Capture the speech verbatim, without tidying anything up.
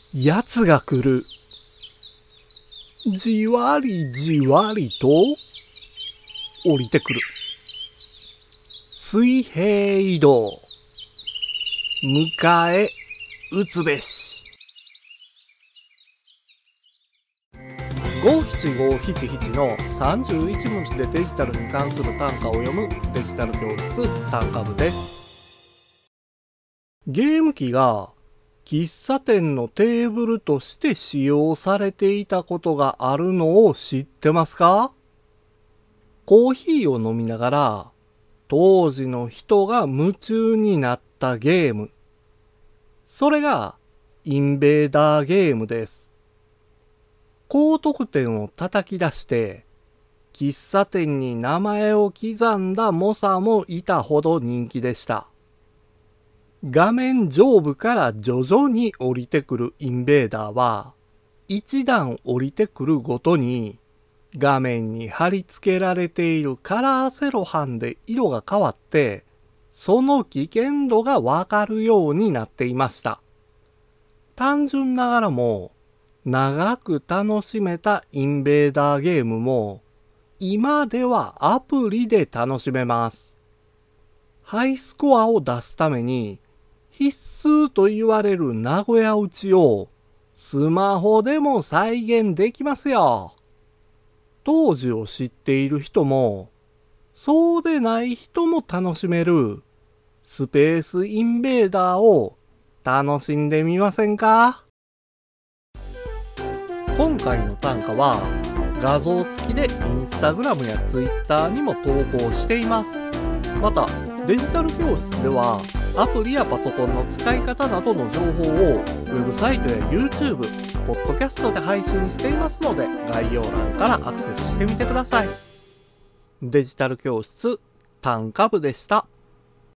やつが来る。じわりじわりと降りてくる。水平移動。迎え撃つべし。ごしちごしちしちのさんじゅういち文字でデジタルに関する単価を読むデジタル教室単価部です。ゲーム機が喫茶店のテーブルとして使用されていたことがあるのを知ってますか？コーヒーを飲みながら当時の人が夢中になったゲーム。それがインベーダーゲームです。高得点を叩き出して喫茶店に名前を刻んだ猛者もいたほど人気でした。画面上部から徐々に降りてくるインベーダーは、一段降りてくるごとに、画面に貼り付けられているカラーセロハンで色が変わって、その危険度がわかるようになっていました。単純ながらも、長く楽しめたインベーダーゲームも、今ではアプリで楽しめます。ハイスコアを出すために、必須と言われる名古屋打ちをスマホでも再現できますよ。当時を知っている人も、そうでない人も楽しめるスペースインベーダーを楽しんでみませんか？今回の単価は画像付きでインスタグラムやツイッターにも投稿しています。また、デジタル教室ではアプリやパソコンの使い方などの情報をウェブサイトや YouTube、ポッドキャストで配信していますので概要欄からアクセスしてみてください。デジタル教室単価部でした。